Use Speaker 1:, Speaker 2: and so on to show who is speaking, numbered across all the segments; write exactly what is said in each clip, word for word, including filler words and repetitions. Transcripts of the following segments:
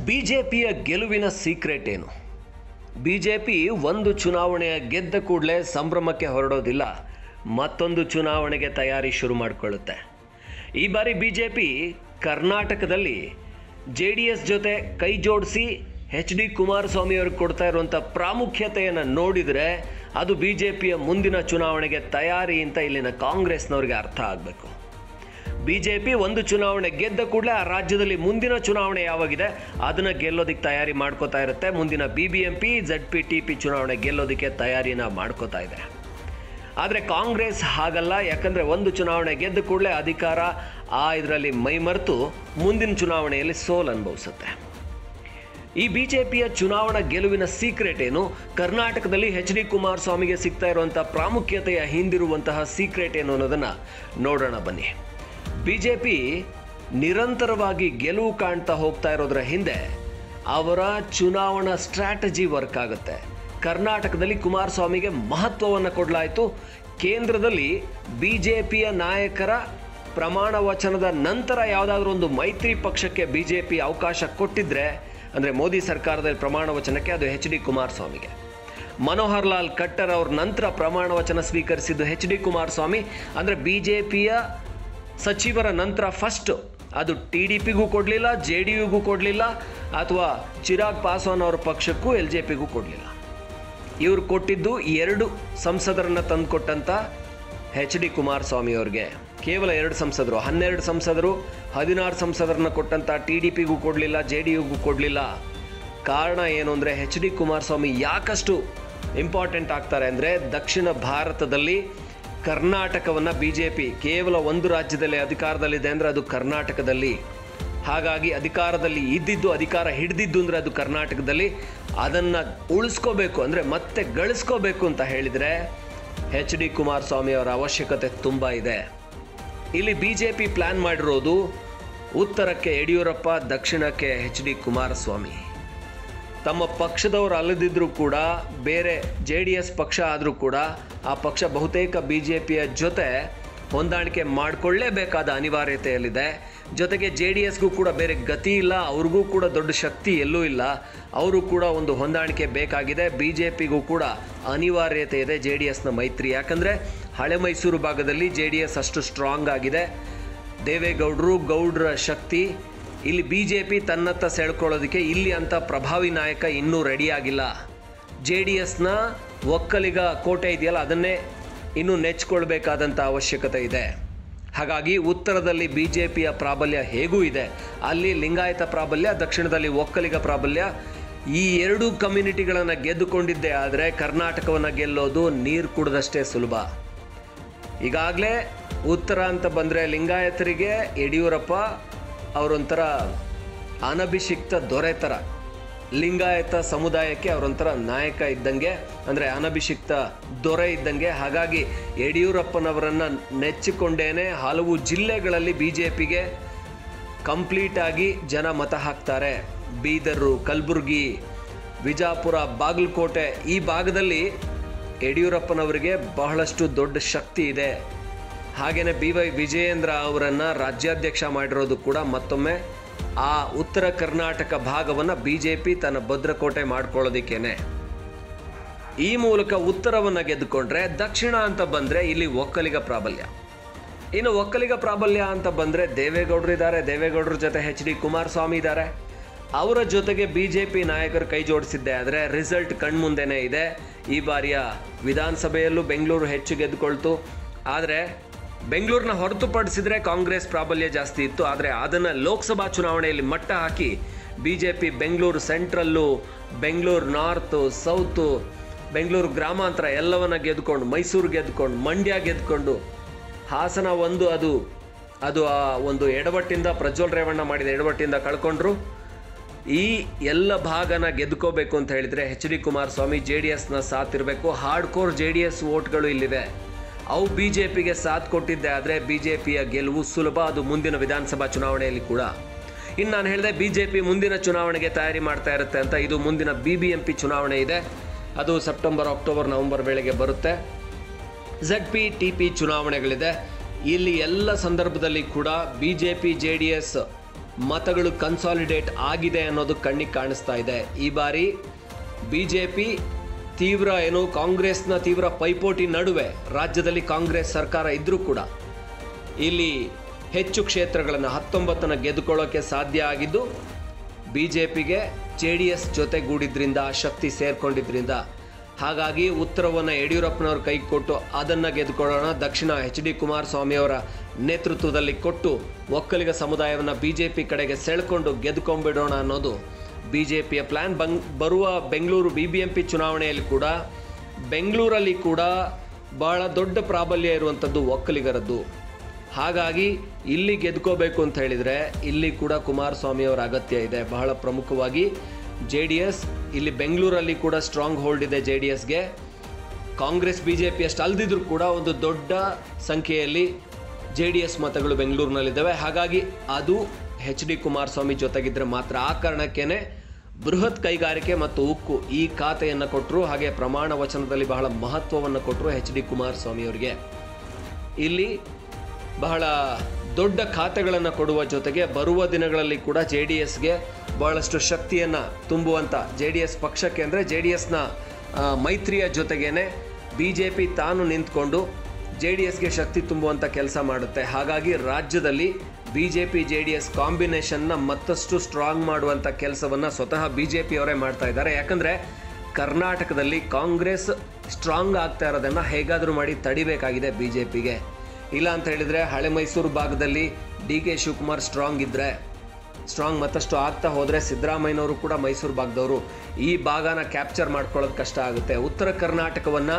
Speaker 1: ಬಿಜೆಪಿಯ ಗೆಲುವಿನ ಸೀಕ್ರೆಟ್ ಏನು? ಬಿಜೆಪಿ ಒಂದು ಚುನಾವಣೆಯ ಗೆದ್ದ ಕೂಡಲೇ ಸಂಭ್ರಮಕ್ಕೆ ಹೊರಡೋದಿಲ್ಲ, ಮತ್ತೊಂದು ಚುನಾವಣೆಗೆ ತಯಾರಿ ಶುರು ಮಾಡಿಕೊಳ್ಳುತ್ತೆ. ಈ ಬಾರಿ ಬಿಜೆಪಿ ಕರ್ನಾಟಕದಲ್ಲಿ ಜೆ ಡಿ ಎಸ್ ಜೊತೆ ಕೈ ಜೋಡಿಸಿ ಎಚ್ ಡಿ ಕುಮಾರಸ್ವಾಮಿ ಅವ್ರಿಗೆ ಕೊಡ್ತಾ ಇರುವಂಥ ಪ್ರಾಮುಖ್ಯತೆಯನ್ನು ನೋಡಿದರೆ ಅದು ಬಿಜೆಪಿಯ ಮುಂದಿನ ಚುನಾವಣೆಗೆ ತಯಾರಿ ಅಂತ ಇಲ್ಲಿನ ಕಾಂಗ್ರೆಸ್ನವ್ರಿಗೆ ಅರ್ಥ ಆಗಬೇಕು. ಬಿಜೆಪಿ ಒಂದು ಚುನಾವಣೆ ಗೆದ್ದ ಕೂಡಲೇ ಆ ರಾಜ್ಯದಲ್ಲಿ ಮುಂದಿನ ಚುನಾವಣೆ ಯಾವಾಗಿದೆ ಅದನ್ನು ಗೆಲ್ಲೋದಕ್ಕೆ ತಯಾರಿ ಮಾಡ್ಕೋತಾ ಇರುತ್ತೆ. ಮುಂದಿನ B B M P Z P T P ಚುನಾವಣೆ ಗೆಲ್ಲೋದಕ್ಕೆ ತಯಾರಿನ ಮಾಡ್ಕೋತಾ ಇದೆ. ಆದರೆ ಕಾಂಗ್ರೆಸ್ ಹಾಗಲ್ಲ, ಯಾಕಂದರೆ ಒಂದು ಚುನಾವಣೆ ಗೆದ್ದ ಕೂಡಲೇ ಅಧಿಕಾರ ಆ ಇದರಲ್ಲಿ ಮೈಮರೆತು ಮುಂದಿನ ಚುನಾವಣೆಯಲ್ಲಿ ಸೋಲು ಅನುಭವಿಸುತ್ತೆ. ಈ ಬಿಜೆಪಿಯ ಚುನಾವಣಾ ಗೆಲುವಿನ ಸೀಕ್ರೆಟ್ ಏನು? ಕರ್ನಾಟಕದಲ್ಲಿ ಎಚ್ ಡಿ ಕುಮಾರಸ್ವಾಮಿಗೆ ಸಿಗ್ತಾ ಇರುವಂಥ ಪ್ರಾಮುಖ್ಯತೆಯ ಹಿಂದಿರುವಂತಹ ಸೀಕ್ರೆಟ್ ಏನು ಅನ್ನೋದನ್ನು ನೋಡೋಣ ಬನ್ನಿ. ಬಿಜೆಪಿ ನಿರಂತರವಾಗಿ ಗೆಲುವು ಕಾಣ್ತಾ ಹೋಗ್ತಾ ಇರೋದ್ರ ಹಿಂದೆ ಅವರ ಚುನಾವಣಾ ಸ್ಟ್ರಾಟಜಿ ವರ್ಕ್ ಆಗುತ್ತೆ. ಕರ್ನಾಟಕದಲ್ಲಿ ಕುಮಾರಸ್ವಾಮಿಗೆ ಮಹತ್ವವನ್ನು ಕೊಡಲಾಯಿತು. ಕೇಂದ್ರದಲ್ಲಿ ಬಿಜೆಪಿಯ ನಾಯಕರ ಪ್ರಮಾಣ ವಚನದ ನಂತರ ಯಾವುದಾದ್ರೂ ಒಂದು ಮೈತ್ರಿ ಪಕ್ಷಕ್ಕೆ ಬಿಜೆಪಿ ಅವಕಾಶ ಕೊಟ್ಟಿದ್ರೆ, ಅಂದರೆ ಮೋದಿ ಸರ್ಕಾರದಲ್ಲಿ ಪ್ರಮಾಣ ವಚನಕ್ಕೆ, ಅದು ಎಚ್ ಡಿ ಕುಮಾರಸ್ವಾಮಿಗೆ. ಮನೋಹರ್ ಲಾಲ್ ಖಟ್ಟರ್ ಅವ್ರ ನಂತರ ಪ್ರಮಾಣ ವಚನ ಸ್ವೀಕರಿಸಿದ್ದು ಎಚ್ ಡಿ ಕುಮಾರಸ್ವಾಮಿ. ಅಂದರೆ ಬಿಜೆಪಿಯ ಸಚಿವರ ನಂತರ ಫಸ್ಟ್ ಅದು ಟಿ ಡಿ ಪಿಗೂ ಕೊಡಲಿಲ್ಲ, ಜೆ ಡಿ ಯುಗೂ ಕೊಡಲಿಲ್ಲ, ಅಥವಾ ಚಿರಾಗ್ ಪಾಸ್ವಾನ್ ಅವರ ಪಕ್ಷಕ್ಕೂ ಎಲ್ ಜೆ ಪಿಗೂ ಕೊಡಲಿಲ್ಲ. ಇವರು ಕೊಟ್ಟಿದ್ದು ಎರಡು ಸಂಸದರನ್ನು ತಂದುಕೊಟ್ಟಂಥ ಎಚ್ ಡಿ ಕುಮಾರಸ್ವಾಮಿ ಅವ್ರಿಗೆ. ಕೇವಲ ಎರಡು ಸಂಸದರು, ಹನ್ನೆರಡು ಸಂಸದರು, ಹದಿನಾರು ಸಂಸದರನ್ನ ಕೊಟ್ಟಂಥ ಟಿ ಡಿ ಪಿಗೂ ಕೊಡಲಿಲ್ಲ, ಜೆ ಡಿ ಯುಗೂ ಕೊಡಲಿಲ್ಲ. ಕಾರಣ ಏನು ಅಂದರೆ ಎಚ್ ಡಿ ಕುಮಾರಸ್ವಾಮಿ ಯಾಕಷ್ಟು ಇಂಪಾರ್ಟೆಂಟ್ ಆಗ್ತಾರೆ ಅಂದರೆ, ದಕ್ಷಿಣ ಭಾರತದಲ್ಲಿ ಕರ್ನಾಟಕವನ್ನು ಬಿ ಜೆ ಪಿ ಕೇವಲ ಒಂದು ರಾಜ್ಯದಲ್ಲಿ ಅಧಿಕಾರದಲ್ಲಿದೆ ಅಂದರೆ ಅದು ಕರ್ನಾಟಕದಲ್ಲಿ. ಹಾಗಾಗಿ ಅಧಿಕಾರದಲ್ಲಿ ಇದ್ದಿದ್ದು, ಅಧಿಕಾರ ಹಿಡಿದಿದ್ದು ಅಂದರೆ ಅದು ಕರ್ನಾಟಕದಲ್ಲಿ. ಅದನ್ನು ಉಳಿಸ್ಕೋಬೇಕು ಅಂದರೆ ಮತ್ತೆ ಗಳಿಸ್ಕೋಬೇಕು ಅಂತ ಹೇಳಿದರೆ ಎಚ್ ಡಿ ಕುಮಾರಸ್ವಾಮಿ ಅವರ ಅವಶ್ಯಕತೆ ತುಂಬ ಇದೆ. ಇಲ್ಲಿ ಬಿ ಜೆ ಪಿ ಪ್ಲ್ಯಾನ್ ಮಾಡಿರೋದು ಉತ್ತರಕ್ಕೆ ಯಡಿಯೂರಪ್ಪ, ದಕ್ಷಿಣಕ್ಕೆ ಎಚ್ ಡಿ ಕುಮಾರಸ್ವಾಮಿ. ತಮ್ಮ ಪಕ್ಷದವರು ಅಲ್ಲದಿದ್ದರೂ ಕೂಡ, ಬೇರೆ ಜೆ ಡಿ ಎಸ್ ಪಕ್ಷ ಆದರೂ ಕೂಡ ಆ ಪಕ್ಷ ಬಹುತೇಕ ಬಿ ಜೆ ಪಿಯ ಜೊತೆ ಹೊಂದಾಣಿಕೆ ಮಾಡಿಕೊಳ್ಳೇಬೇಕಾದ ಅನಿವಾರ್ಯತೆಯಲ್ಲಿದೆ. ಜೊತೆಗೆ ಜೆ ಡಿ ಎಸ್ಗೂ ಕೂಡ ಬೇರೆ ಗತಿ ಇಲ್ಲ, ಅವ್ರಿಗೂ ಕೂಡ ದೊಡ್ಡ ಶಕ್ತಿ ಎಲ್ಲೂ ಇಲ್ಲ, ಅವರು ಕೂಡ ಒಂದು ಹೊಂದಾಣಿಕೆ ಬೇಕಾಗಿದೆ. ಬಿ ಜೆ ಪಿಗೂ ಕೂಡ ಅನಿವಾರ್ಯತೆ ಇದೆ ಜೆ ಡಿ ಎಸ್ನ ಮೈತ್ರಿ. ಯಾಕಂದರೆ ಹಳೆ ಮೈಸೂರು ಭಾಗದಲ್ಲಿ ಜೆ ಡಿ ಎಸ್ ಅಷ್ಟು ಸ್ಟ್ರಾಂಗ್ ಆಗಿದೆ. ದೇವೇಗೌಡರು, ಗೌಡ್ರ ಶಕ್ತಿ. ಇಲ್ಲಿ ಬಿ ಜೆ ಪಿ ತನ್ನತ್ತ ಸೆಳ್ಕೊಳ್ಳೋದಕ್ಕೆ ಇಲ್ಲಿ ಅಂಥ ಪ್ರಭಾವಿ ನಾಯಕ ಇನ್ನೂ ರೆಡಿಯಾಗಿಲ್ಲ. ಜೆ ಡಿ ಎಸ್ನ ಒಕ್ಕಲಿಗ ಕೋಟೆ ಇದೆಯಲ್ಲ, ಅದನ್ನೇ ಇನ್ನೂ ನೆಚ್ಕೊಳ್ಬೇಕಾದಂಥ ಅವಶ್ಯಕತೆ ಇದೆ. ಹಾಗಾಗಿ ಉತ್ತರದಲ್ಲಿ ಬಿ ಜೆ ಪಿಯ ಪ್ರಾಬಲ್ಯ ಹೇಗೂ ಇದೆ, ಅಲ್ಲಿ ಲಿಂಗಾಯತ ಪ್ರಾಬಲ್ಯ, ದಕ್ಷಿಣದಲ್ಲಿ ಒಕ್ಕಲಿಗ ಪ್ರಾಬಲ್ಯ. ಈ ಎರಡೂ ಕಮ್ಯುನಿಟಿಗಳನ್ನು ಗೆದ್ದುಕೊಂಡಿದ್ದೇ ಆದರೆ ಕರ್ನಾಟಕವನ್ನು ಗೆಲ್ಲೋದು ನೀರು ಕುಡಿದಷ್ಟೇ ಸುಲಭ. ಈಗಾಗಲೇ ಉತ್ತರ ಅಂತ ಬಂದರೆ ಲಿಂಗಾಯತರಿಗೆ ಯಡಿಯೂರಪ್ಪ ಅವರೊಂಥರ ಅನಭಿಷಿಕ್ತ ದೊರೆ ಥರ, ಲಿಂಗಾಯತ ಸಮುದಾಯಕ್ಕೆ ಅವರೊಂಥರ ನಾಯಕ ಇದ್ದಂಗೆ, ಅಂದರೆ ಅನಭಿಷಿಕ್ತ ದೊರೆ ಇದ್ದಂಗೆ. ಹಾಗಾಗಿ ಯಡಿಯೂರಪ್ಪನವರನ್ನು ನೆಚ್ಚಿಕೊಂಡೇನೆ ಹಲವು ಜಿಲ್ಲೆಗಳಲ್ಲಿ ಬಿ ಜೆ ಪಿಗೆ ಕಂಪ್ಲೀಟಾಗಿ ಜನ ಮತ ಹಾಕ್ತಾರೆ. ಬೀದರು, ಕಲಬುರಗಿ, ವಿಜಾಪುರ, ಬಾಗಲಕೋಟೆ ಈ ಭಾಗದಲ್ಲಿ ಯಡಿಯೂರಪ್ಪನವರಿಗೆ ಬಹಳಷ್ಟು ದೊಡ್ಡ ಶಕ್ತಿ ಇದೆ. ಹಾಗೆಯೇ ಬಿ ವೈ ವಿಜಯೇಂದ್ರ ಅವರನ್ನು ರಾಜ್ಯಾಧ್ಯಕ್ಷ ಮಾಡಿರೋದು ಕೂಡ ಮತ್ತೊಮ್ಮೆ ಆ ಉತ್ತರ ಕರ್ನಾಟಕ ಭಾಗವನ್ನು ಬಿ ಜೆ ಪಿ ತನ್ನ ಭದ್ರಕೋಟೆ ಮಾಡ್ಕೊಳ್ಳೋದಕ್ಕೇನೆ. ಈ ಮೂಲಕ ಉತ್ತರವನ್ನು ಗೆದ್ದುಕೊಂಡ್ರೆ, ದಕ್ಷಿಣ ಅಂತ ಬಂದರೆ ಇಲ್ಲಿ ಒಕ್ಕಲಿಗ ಪ್ರಾಬಲ್ಯ. ಇನ್ನು ಒಕ್ಕಲಿಗ ಪ್ರಾಬಲ್ಯ ಅಂತ ಬಂದರೆ ದೇವೇಗೌಡರು ಇದ್ದಾರೆ, ದೇವೇಗೌಡರ ಜೊತೆ ಎಚ್ ಡಿ ಕುಮಾರಸ್ವಾಮಿ ಇದ್ದಾರೆ. ಅವರ ಜೊತೆಗೆ ಬಿ ಜೆ ಪಿ ನಾಯಕರು ಕೈ ಜೋಡಿಸಿದ್ದೆ ಆದರೆ ರಿಸಲ್ಟ್ ಕಣ್ಮುಂದೆನೇ ಇದೆ. ಈ ಬಾರಿಯ ವಿಧಾನಸಭೆಯಲ್ಲೂ ಬೆಂಗಳೂರು ಹೆಚ್ಚು ಗೆದ್ದುಕೊಳ್ತು. ಆದರೆ ಬೆಂಗಳೂರನ್ನ ಹೊರತುಪಡಿಸಿದರೆ ಕಾಂಗ್ರೆಸ್ ಪ್ರಾಬಲ್ಯ ಜಾಸ್ತಿ ಇತ್ತು. ಆದರೆ ಅದನ್ನು ಲೋಕಸಭಾ ಚುನಾವಣೆಯಲ್ಲಿ ಮಟ್ಟ ಹಾಕಿ B J P Bengaluru central, Bengaluru north, south, Bengaluru ಗ್ರಾಮಾಂತರ ಎಲ್ಲವನ್ನ ಗೆದ್ದುಕೊಂಡು, ಮೈಸೂರು ಗೆದ್ದುಕೊಂಡು, ಮಂಡ್ಯ ಗೆದ್ದುಕೊಂಡು, ಹಾಸನ ಒಂದು ಅದು ಅದು ಆ ಒಂದು ಎಡವಟ್ಟಿಂದ ಪ್ರಜ್ವಲ್ ರೇವಣ್ಣ ಮಾಡಿದ ಎಡವಟ್ಟಿಂದ ಕಳ್ಕೊಂಡ್ರು. ಈ ಎಲ್ಲ ಭಾಗನ ಗೆದ್ದುಕೋಬೇಕು ಅಂತ ಹೇಳಿದರೆ H D Kumaraswamy J D ಎಸ್ನ ಸಾಥ್ ಇರಬೇಕು. Hard core J D S ವೋಟ್ಗಳು ಇಲ್ಲಿವೆ, ಅವು ಬಿ ಜೆ ಪಿಗೆ ಸಾಥ್ ಕೊಟ್ಟಿದ್ದೆ ಆದರೆ ಬಿ ಜೆ ಪಿಯ ಗೆಲುವು ಸುಲಭ, ಅದು ಮುಂದಿನ ವಿಧಾನಸಭಾ ಚುನಾವಣೆಯಲ್ಲಿ ಕೂಡ. ಇನ್ನು ನಾನು ಹೇಳಿದೆ ಬಿ ಜೆ ಪಿ ಮುಂದಿನ ಚುನಾವಣೆಗೆ ತಯಾರಿ ಮಾಡ್ತಾ ಇರುತ್ತೆ ಅಂತ. ಇದು ಮುಂದಿನ ಬಿ ಬಿ ಎಂ ಪಿ ಚುನಾವಣೆ ಇದೆ, ಅದು ಸೆಪ್ಟೆಂಬರ್, ಅಕ್ಟೋಬರ್, ನವೆಂಬರ್ ವೇಳೆಗೆ ಬರುತ್ತೆ. ಝಡ್ ಪಿ ಟಿ ಪಿ ಚುನಾವಣೆಗಳಿದೆ. ಇಲ್ಲಿ ಎಲ್ಲ ಸಂದರ್ಭದಲ್ಲಿ ಕೂಡ B J P J D S ಮತಗಳು ಕನ್ಸಾಲಿಡೇಟ್ ಆಗಿದೆ ಅನ್ನೋದು ಕಣ್ಣಿಗೆ ಕಾಣಿಸ್ತಾ ಇದೆ. ಈ ಬಾರಿ ಬಿ ಜೆ ಪಿ ತೀವ್ರ ಏನು ಕಾಂಗ್ರೆಸ್ನ ತೀವ್ರ ಪೈಪೋಟಿ ನಡುವೆ ರಾಜ್ಯದಲ್ಲಿ ಕಾಂಗ್ರೆಸ್ ಸರ್ಕಾರ ಇದ್ದರೂ ಕೂಡ ಇಲ್ಲಿ ಹೆಚ್ಚು ಕ್ಷೇತ್ರಗಳನ್ನು ಹತ್ತೊಂಬತ್ತನ್ನು ಗೆದ್ದುಕೊಳ್ಳೋಕ್ಕೆ ಸಾಧ್ಯ ಆಗಿದ್ದು ಬಿ ಜೆ ಪಿಗೆ ಜೆ ಡಿ ಎಸ್ ಜೊತೆಗೂಡಿದ್ರಿಂದ ಶಕ್ತಿ ಸೇರ್ಕೊಂಡಿದ್ರಿಂದ. ಹಾಗಾಗಿ ಉತ್ತರವನ್ನು ಯಡಿಯೂರಪ್ಪನವ್ರ ಕೈಗೆ ಕೊಟ್ಟು ಅದನ್ನು ಗೆದ್ದುಕೊಳ್ಳೋಣ, ದಕ್ಷಿಣ ಎಚ್ ಡಿ ಕುಮಾರಸ್ವಾಮಿಯವರ ನೇತೃತ್ವದಲ್ಲಿ ಕೊಟ್ಟು ಒಕ್ಕಲಿಗ ಸಮುದಾಯವನ್ನು ಬಿ ಜೆ ಪಿ ಕಡೆಗೆ ಸೆಳ್ಕೊಂಡು ಗೆದ್ದುಕೊಂಡ್ಬಿಡೋಣ ಅನ್ನೋದು ಬಿ ಜೆ ಪಿಯ ಪ್ಲ್ಯಾನ್. ಬಂಗ್ ಬರುವ Bengaluru B B M P ಚುನಾವಣೆಯಲ್ಲಿ ಕೂಡ ಬೆಂಗಳೂರಲ್ಲಿ ಕೂಡ ಭಾಳ ದೊಡ್ಡ ಪ್ರಾಬಲ್ಯ ಇರುವಂಥದ್ದು ಒಕ್ಕಲಿಗರದ್ದು. ಹಾಗಾಗಿ ಇಲ್ಲಿ ಗೆದ್ಕೋಬೇಕು ಅಂತ ಹೇಳಿದರೆ ಇಲ್ಲಿ ಕೂಡ ಕುಮಾರಸ್ವಾಮಿಯವರ ಅಗತ್ಯ ಇದೆ. ಬಹಳ ಪ್ರಮುಖವಾಗಿ ಜೆ ಡಿ ಎಸ್ ಇಲ್ಲಿ ಬೆಂಗಳೂರಲ್ಲಿ ಕೂಡ ಸ್ಟ್ರಾಂಗ್ ಹೋಲ್ಡ್ ಇದೆ ಜೆ ಡಿ ಎಸ್ಗೆ. ಕಾಂಗ್ರೆಸ್ ಬಿ ಜೆ ಪಿ ಅಷ್ಟು ಅಲ್ದಿದ್ರೂ ಕೂಡ ಒಂದು ದೊಡ್ಡ ಸಂಖ್ಯೆಯಲ್ಲಿ ಜೆ ಡಿ ಎಸ್ ಮತಗಳು ಬೆಂಗಳೂರಿನಲ್ಲಿದ್ದಾವೆ. ಹಾಗಾಗಿ ಅದು ಎಚ್ ಡಿ ಕುಮಾರಸ್ವಾಮಿ ಜೊತೆಗಿದ್ರೆ ಮಾತ್ರ. ಆ ಕಾರಣಕ್ಕೇ ಬೃಹತ್ ಕೈಗಾರಿಕೆ ಮತ್ತು ಉಕ್ಕು ಈ ಖಾತೆಯನ್ನು ಕೊಟ್ಟರು. ಹಾಗೆ ಪ್ರಮಾಣ ವಚನದಲ್ಲಿ ಬಹಳ ಮಹತ್ವವನ್ನು ಕೊಟ್ಟರು ಎಚ್ ಡಿ ಕುಮಾರಸ್ವಾಮಿ ಅವರಿಗೆ. ಇಲ್ಲಿ ಬಹಳ ದೊಡ್ಡ ಖಾತೆಗಳನ್ನು ಕೊಡುವ ಜೊತೆಗೆ ಬರುವ ದಿನಗಳಲ್ಲಿ ಕೂಡ ಜೆ ಡಿ ಎಸ್ಗೆ ಬಹಳಷ್ಟು ಶಕ್ತಿಯನ್ನು ತುಂಬುವಂಥ ಜೆ ಡಿ ಎಸ್ ಪಕ್ಷಕ್ಕೆ ಅಂದರೆ ಜೆ ಡಿ ಎಸ್ನ ಮೈತ್ರಿಯ ಜೊತೆಗೇ ಬಿ ಜೆ ಪಿ ತಾನು ನಿಂತ್ಕೊಂಡು ಜೆ ಡಿ ಎಸ್ಗೆ ಶಕ್ತಿ ತುಂಬುವಂಥ ಕೆಲಸ ಮಾಡುತ್ತೆ. ಹಾಗಾಗಿ ರಾಜ್ಯದಲ್ಲಿ B J P J D S ಕಾಂಬಿನೇಷನ್ನ ಮತ್ತಷ್ಟು ಸ್ಟ್ರಾಂಗ್ ಮಾಡುವಂಥ ಕೆಲಸವನ್ನು ಸ್ವತಃ ಬಿ ಜೆ ಪಿಯವರೇ ಮಾಡ್ತಾ ಇದ್ದಾರೆ. ಯಾಕಂದರೆ ಕರ್ನಾಟಕದಲ್ಲಿ ಕಾಂಗ್ರೆಸ್ ಸ್ಟ್ರಾಂಗ್ ಆಗ್ತಾ ಇರೋದನ್ನು ಹೇಗಾದರೂ ಮಾಡಿ ತಡಿಬೇಕಾಗಿದೆ ಬಿ ಜೆ ಪಿಗೆ. ಇಲ್ಲ ಅಂತ ಹೇಳಿದರೆ ಹಳೆ ಮೈಸೂರು ಭಾಗದಲ್ಲಿ ಡಿ ಕೆ ಶಿವಕುಮಾರ್ ಸ್ಟ್ರಾಂಗ್ ಇದ್ದರೆ ಸ್ಟ್ರಾಂಗ್ ಮತ್ತಷ್ಟು ಆಗ್ತಾ ಹೋದರೆ ಸಿದ್ದರಾಮಯ್ಯನವರು ಕೂಡ ಮೈಸೂರು ಭಾಗದವರು ಈ ಭಾಗನ ಕ್ಯಾಪ್ಚರ್ ಮಾಡ್ಕೊಳ್ಳೋದು ಕಷ್ಟ ಆಗುತ್ತೆ. ಉತ್ತರ ಕರ್ನಾಟಕವನ್ನು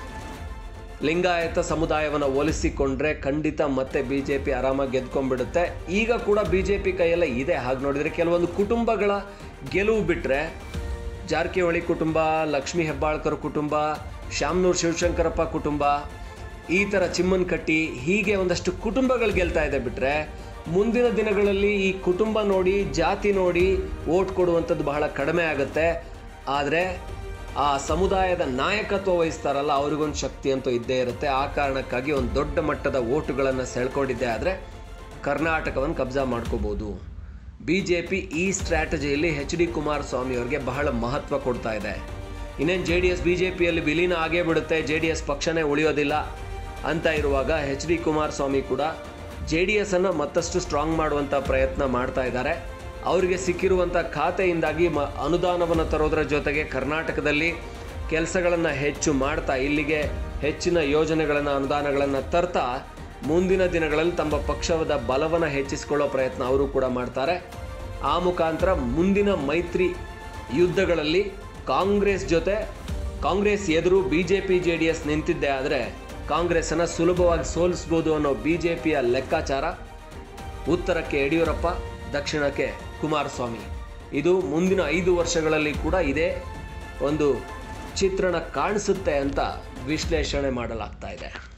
Speaker 1: ಲಿಂಗಾಯತ ಸಮುದಾಯವನ್ನು ಹೋಲಿಸಿಕೊಂಡ್ರೆ ಖಂಡಿತ ಮತ್ತೆ ಬಿ ಜೆ ಪಿ ಆರಾಮಾಗಿ ಗೆದ್ಕೊಂಡ್ಬಿಡುತ್ತೆ. ಈಗ ಕೂಡ ಬಿ ಜೆ ಪಿ ಕೈಯೆಲ್ಲ ಇದೆ. ಹಾಗೆ ನೋಡಿದರೆ ಕೆಲವೊಂದು ಕುಟುಂಬಗಳ ಗೆಲುವು ಬಿಟ್ಟರೆ ಜಾರಕಿಹೊಳಿ ಕುಟುಂಬ, ಲಕ್ಷ್ಮೀ ಹೆಬ್ಬಾಳ್ಕರ್ ಕುಟುಂಬ, ಶಾಮನೂರು ಶಿವಶಂಕರಪ್ಪ ಕುಟುಂಬ, ಈ ಥರ ಚಿಮ್ಮನಕಟ್ಟಿ, ಹೀಗೆ ಒಂದಷ್ಟು ಕುಟುಂಬಗಳು ಗೆಲ್ತಾ ಇದೆ. ಬಿಟ್ಟರೆ ಮುಂದಿನ ದಿನಗಳಲ್ಲಿ ಈ ಕುಟುಂಬ ನೋಡಿ ಜಾತಿ ನೋಡಿ ಓಟ್ ಕೊಡುವಂಥದ್ದು ಬಹಳ ಕಡಿಮೆ ಆಗುತ್ತೆ. ಆದರೆ ಆ ಸಮುದಾಯದ ನಾಯಕತ್ವ ವಹಿಸ್ತಾರಲ್ಲ ಅವ್ರಿಗೊಂದು ಶಕ್ತಿ ಅಂತೂ ಇದ್ದೇ ಇರುತ್ತೆ. ಆ ಕಾರಣಕ್ಕಾಗಿ ಒಂದು ದೊಡ್ಡ ಮಟ್ಟದ ಓಟುಗಳನ್ನು ಸೆಳ್ಕೊಂಡಿದ್ದೆ ಆದರೆ ಕರ್ನಾಟಕವನ್ನು ಕಬ್ಜಾ ಮಾಡ್ಕೋಬೋದು. ಬಿ ಜೆ ಪಿ ಈ ಸ್ಟ್ರಾಟಜಿಯಲ್ಲಿ ಎಚ್ ಡಿ ಕುಮಾರಸ್ವಾಮಿ ಅವರಿಗೆ ಬಹಳ ಮಹತ್ವ ಕೊಡ್ತಾ ಇದೆ. ಇನ್ನೇನು J D S B J ಪಿಯಲ್ಲಿ ವಿಲೀನ ಆಗೇ ಬಿಡುತ್ತೆ, ಜೆ ಡಿ ಎಸ್ ಪಕ್ಷನೇ ಉಳಿಯೋದಿಲ್ಲ ಅಂತ ಇರುವಾಗ ಎಚ್ ಡಿ ಕುಮಾರಸ್ವಾಮಿ ಕೂಡ ಜೆ ಡಿ ಎಸ್ಸನ್ನು ಮತ್ತಷ್ಟು ಸ್ಟ್ರಾಂಗ್ ಮಾಡುವಂಥ ಪ್ರಯತ್ನ ಮಾಡ್ತಾ ಇದ್ದಾರೆ. ಅವರಿಗೆ ಸಿಕ್ಕಿರುವಂಥ ಖಾತೆಯಿಂದಾಗಿ ಮ ಅನುದಾನವನ್ನು ತರೋದರ ಜೊತೆಗೆ ಕರ್ನಾಟಕದಲ್ಲಿ ಕೆಲಸಗಳನ್ನು ಹೆಚ್ಚು ಮಾಡ್ತಾ ಇಲ್ಲಿಗೆ ಹೆಚ್ಚಿನ ಯೋಜನೆಗಳನ್ನು ಅನುದಾನಗಳನ್ನು ತರ್ತಾ ಮುಂದಿನ ದಿನಗಳಲ್ಲಿ ತಮ್ಮ ಪಕ್ಷದ ಬಲವನ್ನು ಹೆಚ್ಚಿಸಿಕೊಳ್ಳೋ ಪ್ರಯತ್ನ ಅವರು ಕೂಡ ಮಾಡ್ತಾರೆ. ಆ ಮುಖಾಂತರ ಮುಂದಿನ ಮೈತ್ರಿ ಯುದ್ಧಗಳಲ್ಲಿ ಕಾಂಗ್ರೆಸ್ ಜೊತೆ ಕಾಂಗ್ರೆಸ್ ಎದುರು B J P J D S ನಿಂತಿದ್ದೆ ಆದರೆ ಕಾಂಗ್ರೆಸ್ಸನ್ನು ಸುಲಭವಾಗಿ ಸೋಲಿಸ್ಬೋದು ಅನ್ನೋ ಬಿ ಜೆ ಪಿಯ ಲೆಕ್ಕಾಚಾರ. ಉತ್ತರಕ್ಕೆ ಯಡಿಯೂರಪ್ಪ, ದಕ್ಷಿಣಕ್ಕೆ ಕುಮಾರಸ್ವಾಮಿ. ಇದು ಮುಂದಿನ ಐದು ವರ್ಷಗಳಲ್ಲಿ ಕೂಡ ಇದೇ ಒಂದು ಚಿತ್ರಣ ಕಾಣಿಸುತ್ತೆ ಅಂತ ವಿಶ್ಲೇಷಣೆ ಮಾಡಲಾಗ್ತಾ ಇದೆ.